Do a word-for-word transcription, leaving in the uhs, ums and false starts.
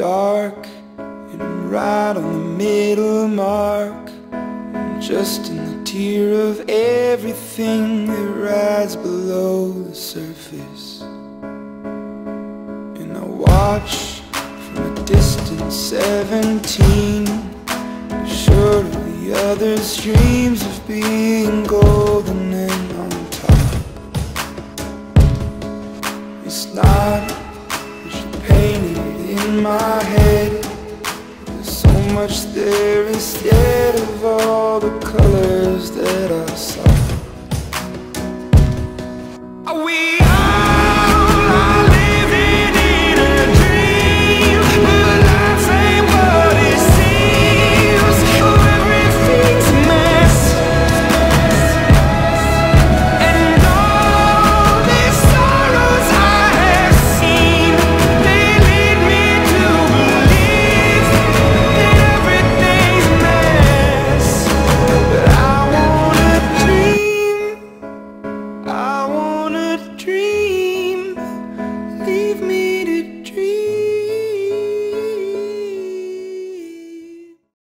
dark and right on the middle mark, just in the tear of everything that rides below the surface. And I watch from a distant seventeen, short of the others' dreams of being golden and on top. It's not that you painted it in my head. There's so much there instead of all the colors that I see.